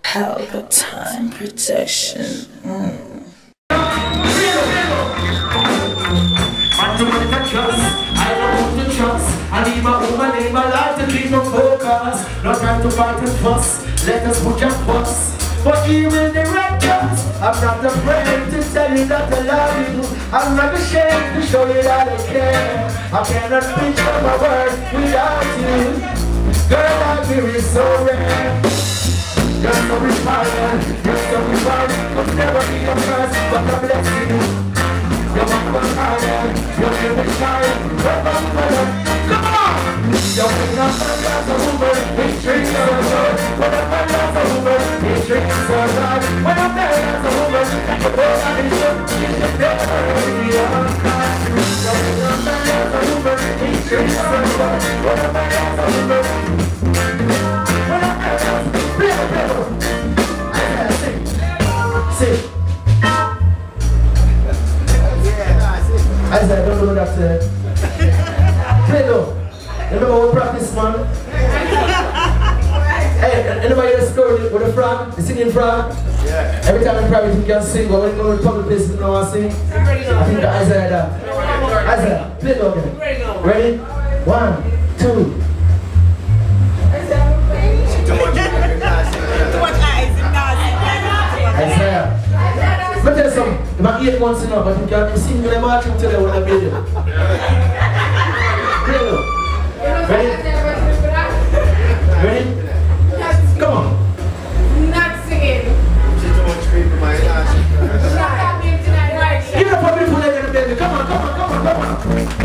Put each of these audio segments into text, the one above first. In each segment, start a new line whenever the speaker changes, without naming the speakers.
Palpatine protection.
I need my woman in my life to keep me focused. No time to fight and fuss. Let us put your fuss. But even the righteous, I'm not afraid to tell you that I love you. I'm not ashamed to show you that I care. I cannot picture my world without you. Girl, I feel is so rare. You're so inspired, you're so inspiring. Could never be your first, but I'm blessing you. You're my fire, you're very shy. Come on! You're picking up my glass of Uber. It drinks so good. When I'm my glass of Uber, it drinks so good. When I'm there, glass of Uber, like a boy on the ship, you should never be on time. You're picking up my glass of Uber. It drinks so good. When I'm my glass of Uber, when I'm there, glass of Uber. Sing. I said, I don't know what that said. Play though. You know what we practice, man? Hey, anybody hear the story with the frog? The singing frog? Yeah. Every time in private you can sing, but when you go to public places you know what I sing? I think that Isaiah that. Isaiah, play though again. Ready? 1, 2. Isaiah. Let me tell you something. I'm 8 months enough, but you can sing in the bathroom today with a baby. Ready? Ready? Come on.
Not singing.
Give it up for beautiful lady and baby. Come on, come on, come on, come on.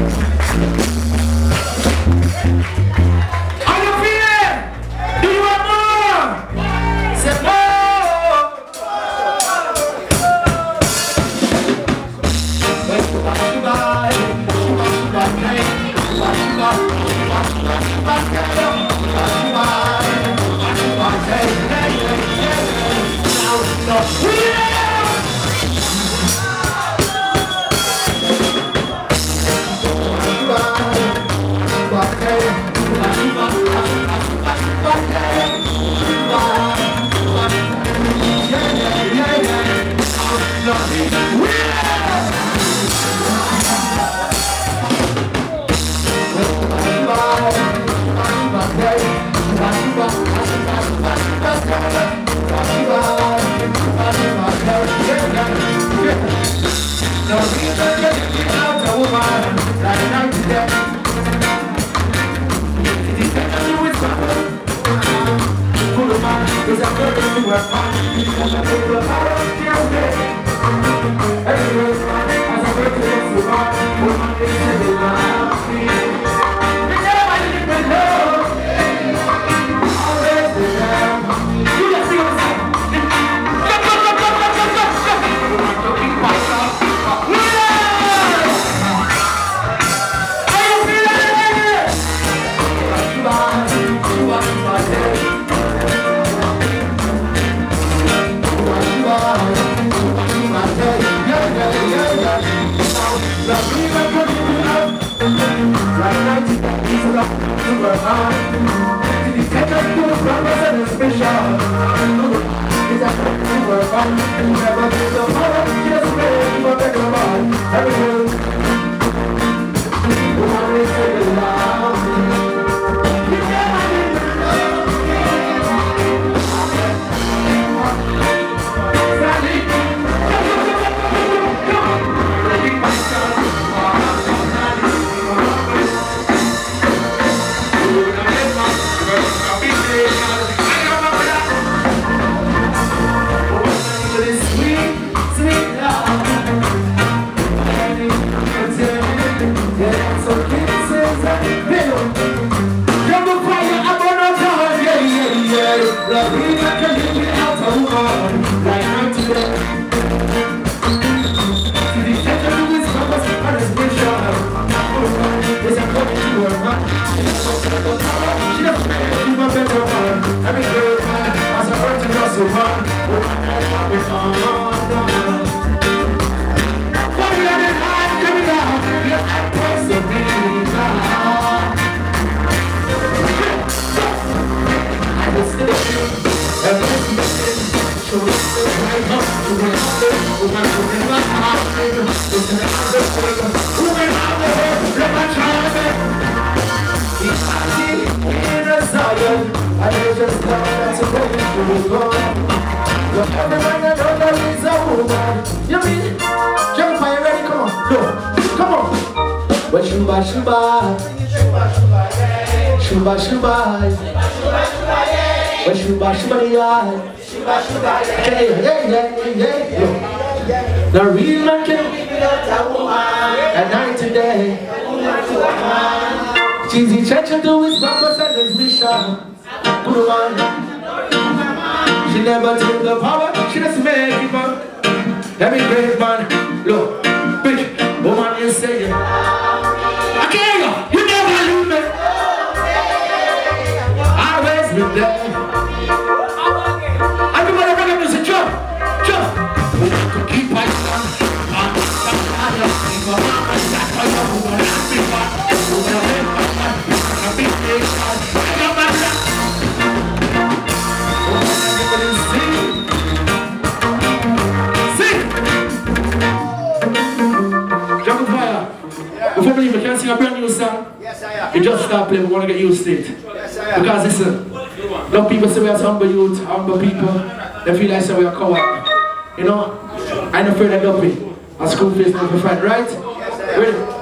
How you feeling? Do you want more? Say more. You mean? Jump, are you ready? Come on, go. Come on. Well, shuba, shuba. Shuba, shuba. Well, shuba, shuba, yeah. Yeah. The real man can be without a woman. At night and day. Cheesy church to do his purpose and his mission. Good one. She never took the power, she just make it up. Every great man, look, bitch, woman is saying, I can't, you never leave me. Always been there. I do whatever I say, jump. We have to keep my son. Before we leave, can I sing a brand new song? Yes, I am. We just start playing, we want to get used to it. Yes, I am. Because listen, a lot of people say we are humble youth, humble people. They feel like we are coward. You know? I'm afraid of dopey. A school face not for fight, right? Yes, I am. Ready?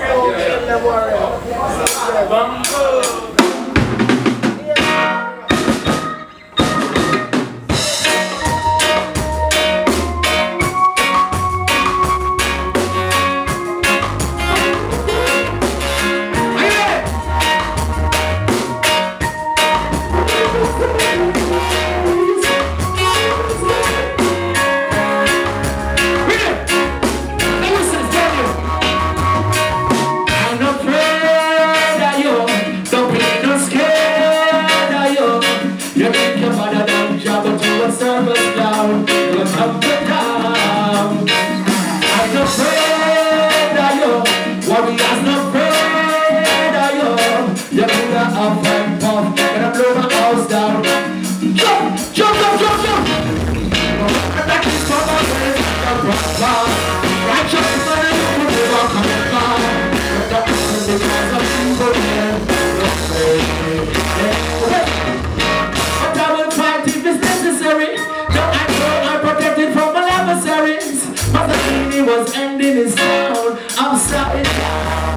Was ending his sound. I'm starting down.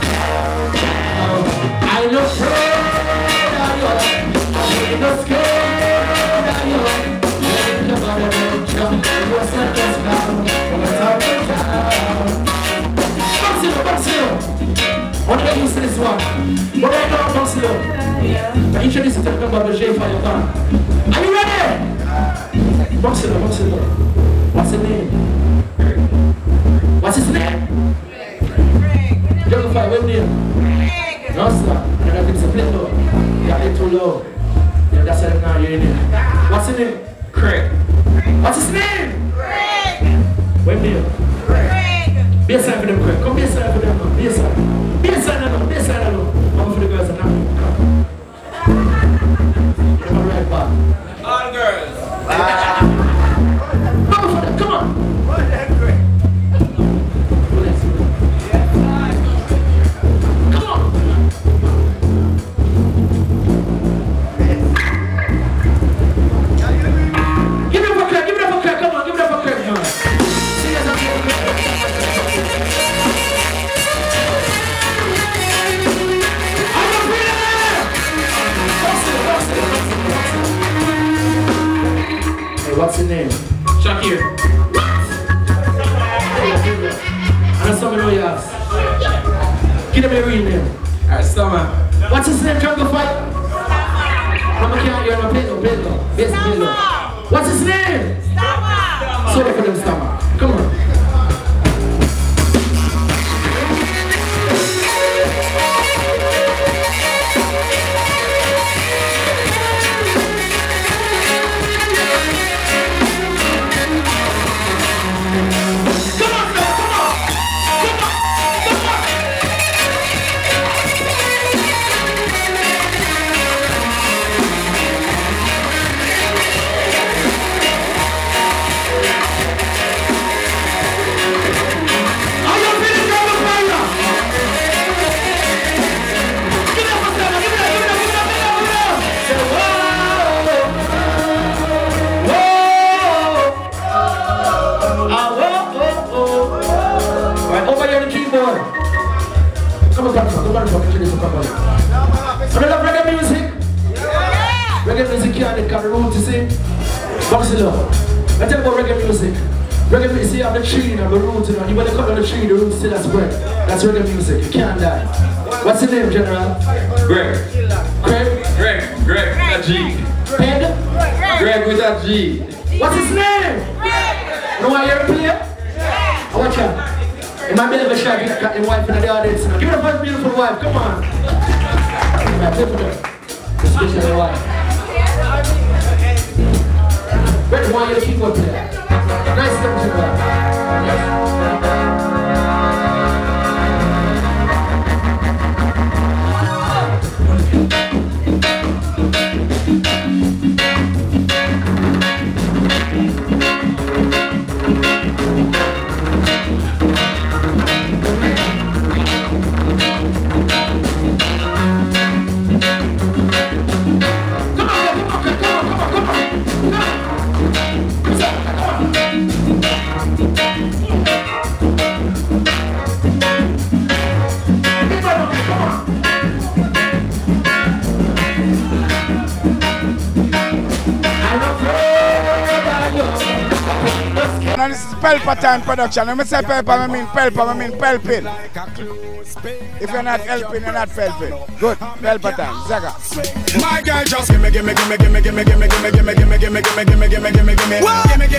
I look afraid of you. I look scared of you. Think about it, jump. What's that just now? What's up down? Box it up. What do you use this one? What do I know? Box it up. I introduce you to the number of J for your band. Are you ready? Box it up. What's the name? What's his name? Craig. Jungle Fire, what's his name? No, sir. You got to play low. You got to too low. Yeah, that's it now, you're in there. What's his name? Craig. What's his name? Craig. What's his name? Craig. Be a sign for them, Craig. Come be a sign for them, man. Be a sign. Be a sign alone. Be a sign alone. Come for the girls and now. Come. You're my right back. All girls. Come for them, come on. What's your name? Shakir. I know someone know you ask. Give them a real name. Alright, Summer. What's his name? Jungle Fight? Come on, you're on Pedro. What's his name? Stammer. Sorry for them, Stammer. Come on. roots, you see? Box it up. I tell you about reggae music. Reggae music, see, you have the tree, you know, the roots, you know. You want to cut down the tree, the roots still are spread. That's reggae music, you can't die. What's your name, General?
Greg.
Greg?
Greg, with a G.
Ped?
Greg with a G.
What's his name? You know why you're a player? I watch out. It might be a little shy, you got your wife in the audience. Give it up for his beautiful wife, come on. Especially wife. Red, why you keep up there? Nice thing to do.
And this is Pelpa Time production. When I say Pelpa, I mean Pelpa, I mean Pelpin. If you're not helping, you're not Pelpin. Good, Pelpa Time, Zaga.
My girl just gimme, gimme, gimme, gimme, gimme, gimme, gimme, gimme, gimme, gimme, gimme, gimme, gimme, gimme, gimme, gimme,